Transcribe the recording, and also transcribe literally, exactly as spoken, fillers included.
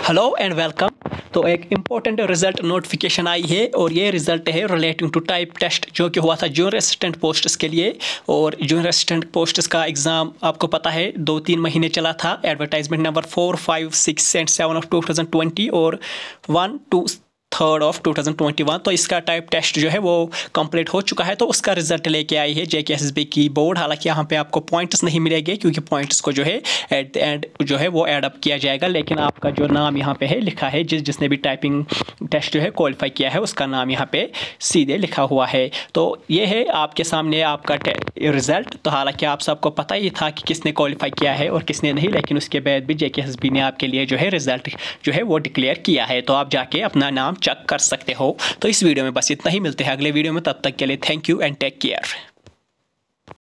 Hello and welcome. तो एक important result notification आई है और ये रिजल्ट है रिलेटिंग टू टाइप टेस्ट जो कि हुआ था जूनियर असिस्टेंट पोस्ट्स के लिए। और जूनियर असिस्टेंट पोस्ट्स का एग्ज़ाम आपको पता है दो तीन महीने चला था। Advertisement number four five six and seven of two thousand twenty और one two third of two thousand twenty one. तो इसका टाइप टेस्ट जो है वो कंप्लीट हो चुका है। तो उसका रिजल्ट लेके आई है J K S S B की बोर्ड। हालांकि यहाँ पे आपको पॉइंट्स नहीं मिलेंगे क्योंकि पॉइंट्स को जो है एट द एंड जो है वो ऐड अप किया जाएगा, लेकिन आपका जो नाम यहाँ पे है लिखा है, जिस जिसने भी टाइपिंग टेस्ट जो है क्वालिफाई किया है उसका नाम यहाँ पे सीधे लिखा हुआ है। तो ये है आपके सामने आपका रिजल्ट। तो हालांकि आप सबको पता ही था कि किसने क्वालिफाई किया है और किसने नहीं, लेकिन उसके बाद भी जे के एस एस बी ने आपके लिए जो है रिजल्ट जो है वो डिक्लेयर किया है। तो आप जाके अपना नाम चेक कर सकते हो। तो इस वीडियो में बस इतना ही। मिलते हैं अगले वीडियो में, तब तक के लिए thank you and take care.